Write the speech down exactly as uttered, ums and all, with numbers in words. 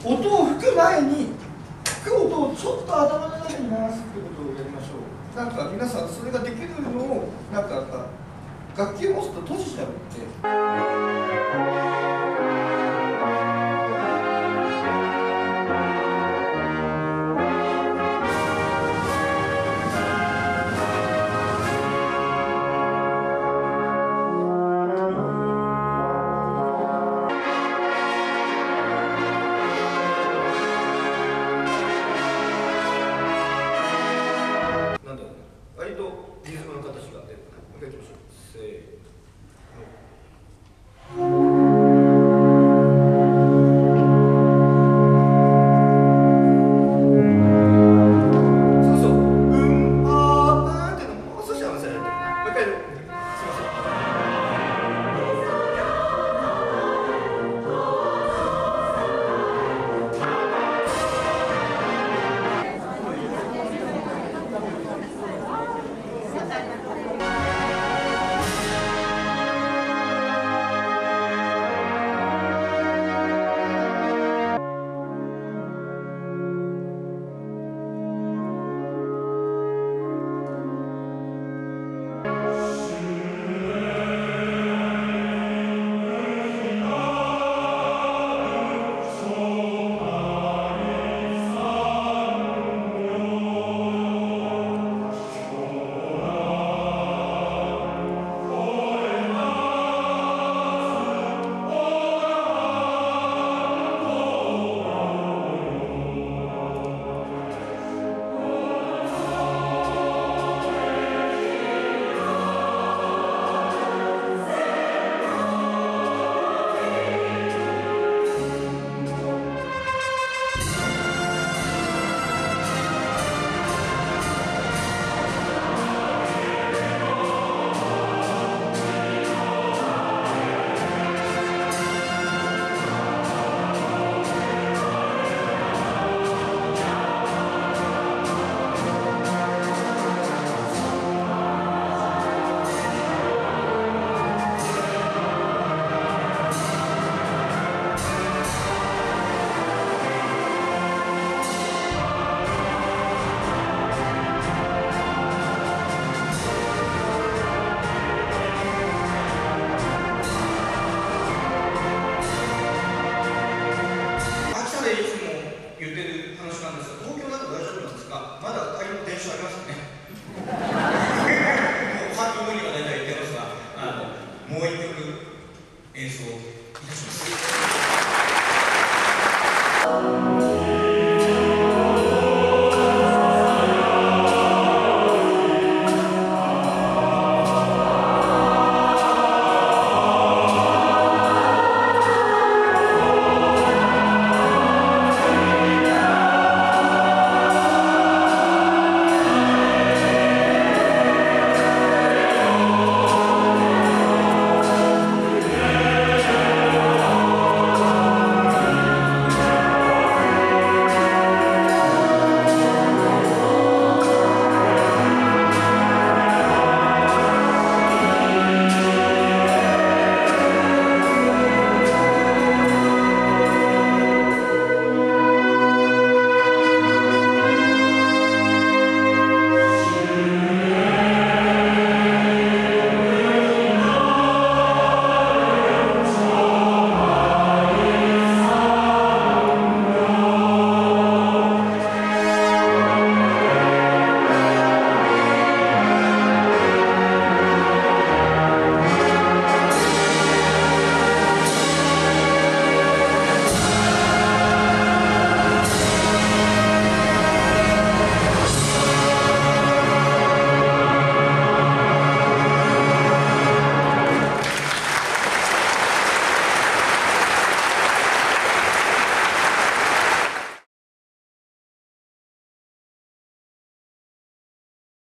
音を吹く前に吹く音をちょっと頭の中に回すってことをやりましょう。なんか皆さんそれができるのをなんか楽器を持つと閉じちゃうって。割とリズムの形が出る。もう一回いきましょう。せーの。そうそう。うんあーうんっていうのもう少し合わせられてるな。もう一回やる。すいません。言ってる話なんですが、東京だと大丈夫なんですが、まだ大量の電車ありますね。もう半分無理は大体言ってますが、あのもう一曲演奏